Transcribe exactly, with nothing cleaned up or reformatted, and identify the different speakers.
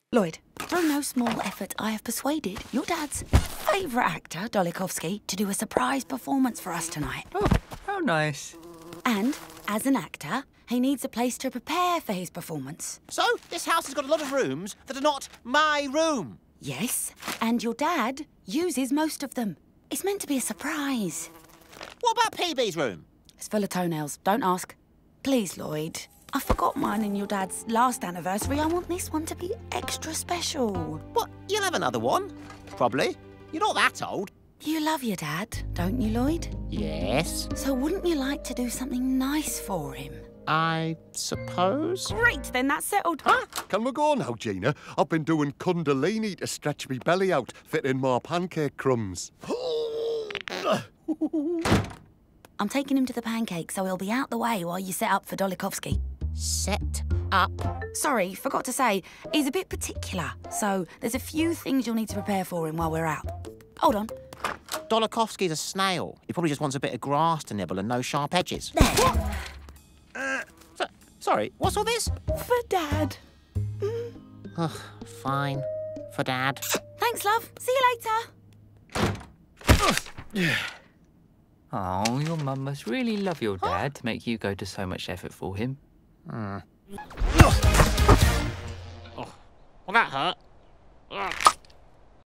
Speaker 1: Lloyd, through no small effort, I have persuaded your dad's favourite actor, Dolichovsky, to do a surprise performance for us tonight.
Speaker 2: Oh, how nice.
Speaker 1: And, as an actor, he needs a place to prepare for his performance.
Speaker 3: So, this house has got a lot of rooms that are not my room.
Speaker 1: Yes, and your dad uses most of them. It's meant to be a surprise.
Speaker 3: What about P B's room?
Speaker 1: It's full of toenails. Don't ask. Please, Lloyd. I forgot mine and your dad's last anniversary. I want this one to be extra special.
Speaker 3: What? You'll have another one? Probably. You're not that old.
Speaker 1: You love your dad, don't you, Lloyd?
Speaker 3: Yes.
Speaker 1: So wouldn't you like to do something nice for him?
Speaker 3: I suppose.
Speaker 1: Great, then that's settled.
Speaker 4: Huh? Can we go now, Gina? I've been doing kundalini to stretch me belly out, fit in more pancake crumbs.
Speaker 1: I'm taking him to the pancake, so he'll be out the way while you set up for Dolichovsky.
Speaker 3: Set up?
Speaker 1: Sorry, forgot to say, he's a bit particular, so there's a few things you'll need to prepare for him while we're out. Hold on.
Speaker 3: Dolichovsky's a snail. He probably just wants a bit of grass to nibble and no sharp edges.
Speaker 1: There.
Speaker 3: Uh, so, sorry, what's all this?
Speaker 1: For Dad.
Speaker 3: Mm. Ugh, fine. For Dad.
Speaker 1: Thanks, love. See you later.
Speaker 2: Oh, your mum must really love your dad to make you go to so much effort for him.
Speaker 3: Hmm. Oh, well, that hurt. Ugh.